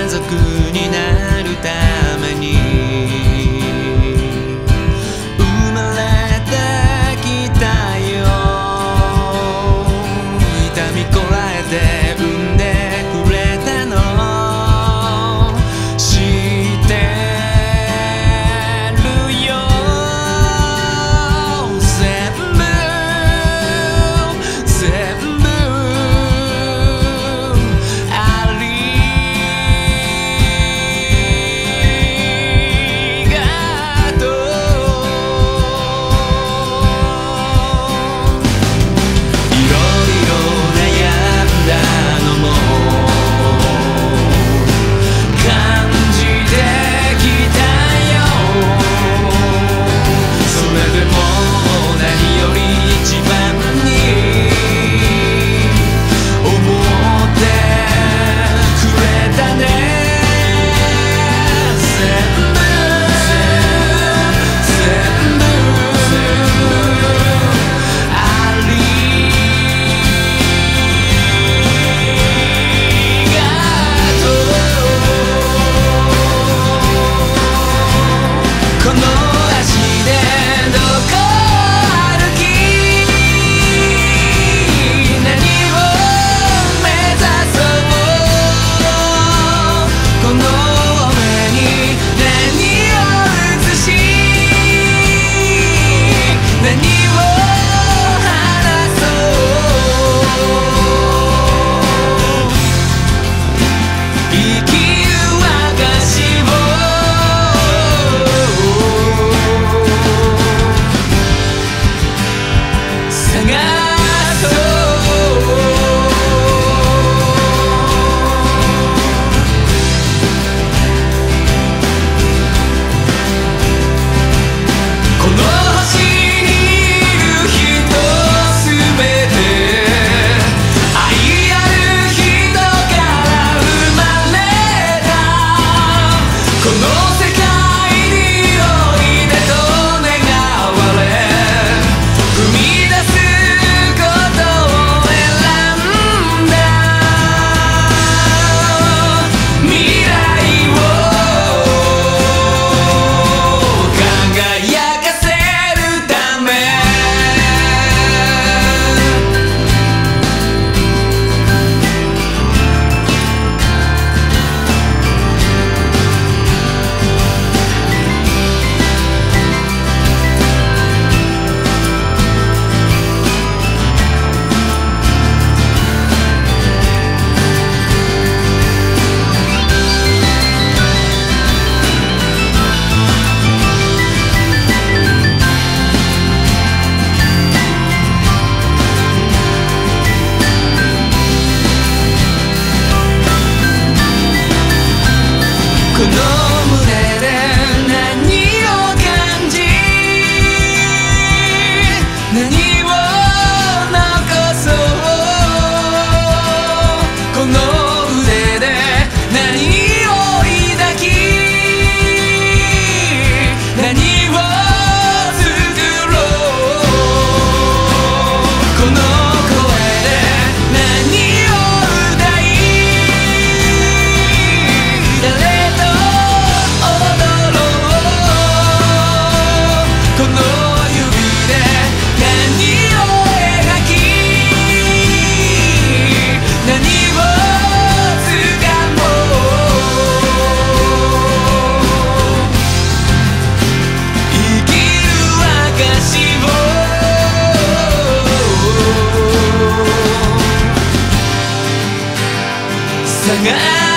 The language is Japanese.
族になるために生まれてきたよ。痛みこらえて産んでくれたの知ってるよ。全部ありがとう。いろいろ悩んだのも感じてきたよ。それでも何より一番に思ってくれたね。全部ありがとう。この足でどこ歩き何を目指そう。この目に何を映し何を話そう。生きる証を探そう。この星にいる人すべて愛ある人から生まれた。この世界においでと願われ踏み出すことを選んだ。未来を輝かせるため。この胸で何を感じ何を残そう。この腕で何を抱き何を作ろう。この声で何を歌い誰と踊ろう。この指で何を描き何を掴もう。生きる証を探